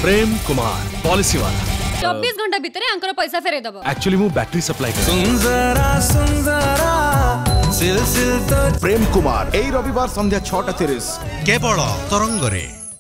Prem Kumar policy वाला 24 घंटा भितर आंकर पैसा फेरे दबो। एक्चुअली मु बैटरी सप्लाई कर सुंदरा सुंदरा सिल सिल तो प्रेम कुमार ए रविवार संध्या 6:30 केवल तरंगरे।